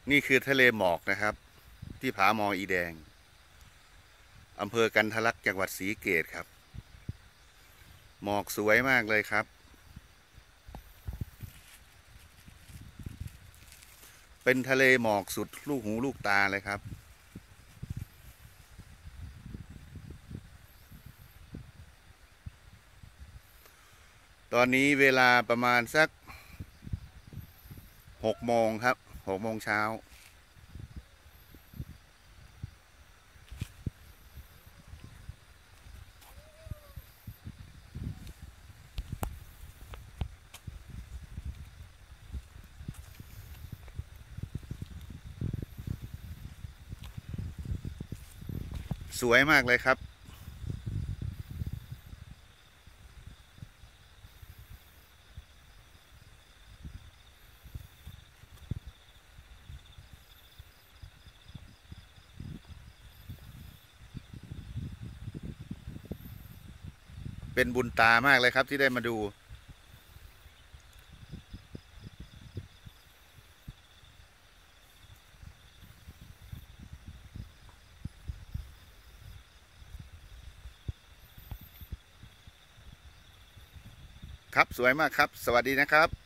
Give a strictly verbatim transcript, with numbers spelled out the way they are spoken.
นี่คือทะเลหมอกนะครับที่ผาหมออีแดงอำเภอกันทะลักจังหวัดศรีเกษครับหมอกสวยมากเลยครับเป็นทะเลหมอกสุดลูกหูลูกตาเลยครับตอนนี้เวลาประมาณสักหกโมงครับหกโมงเช้าสวยมากเลยครับเป็นบุญตามากเลยครับที่ได้มาดูครับสวยมากครับสวัสดีนะครับ